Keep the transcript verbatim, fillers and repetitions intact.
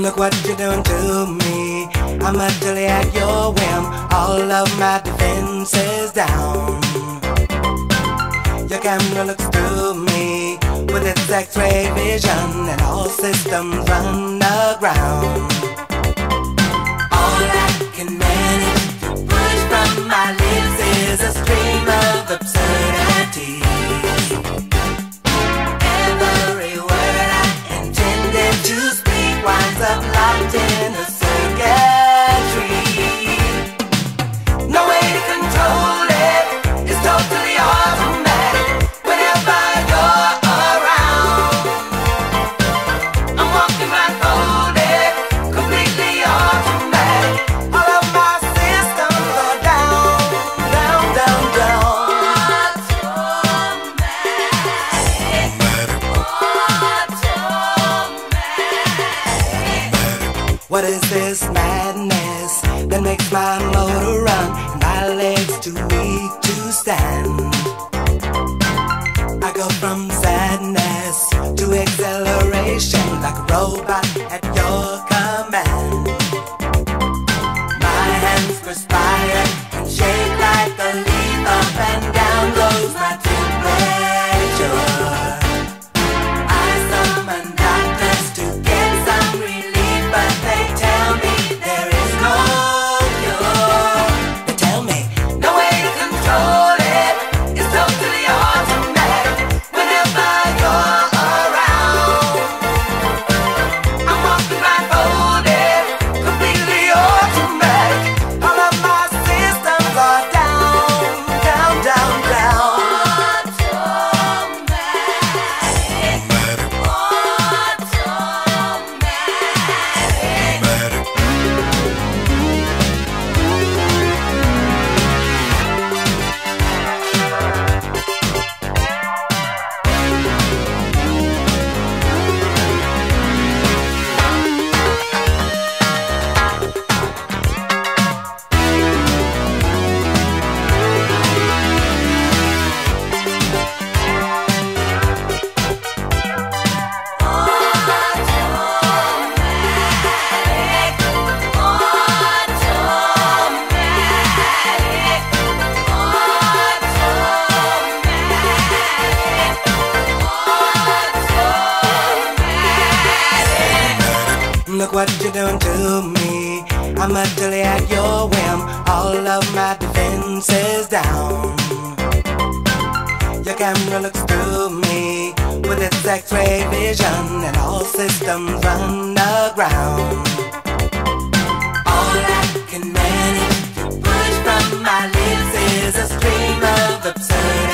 Look what you're doing to me. I'm utterly at your whim. All of my defenses down. Your camera looks through me with its X-ray vision, and all systems run aground. All I can manage to push from my lips is a stream of absurdity. Every word I intended to speak winds up locked in a circuitry. No way to control it, it's totally automatic. Whenever you're around, I'm walking blindfolded, completely automatic. All of my systems are down, down, down, down. What is this madness that makes my motor run and my legs too weak to stand? I go from sadness to acceleration like a robot at your command. My hands perspire and shake like a leaf. Up and down goes my temperature. I summon doctors to get some relief, but they tell me there is no cure. They tell me no way to control it, it's totally automatic. Whenever you're around, I'm walking blindfolded, completely automatic. All of my systems are down, down, down, down. Look what you're doing to me. I'm utterly at your whim. All of my defenses down. Your camera looks through me with its X-ray vision, and all systems run aground. All I can manage to push from my lips is a stream of absurdity.